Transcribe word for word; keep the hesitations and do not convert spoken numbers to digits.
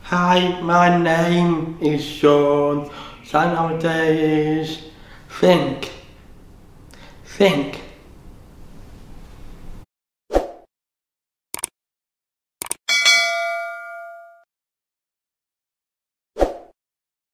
Hi, my name is Sean. Song of the day is think. Think.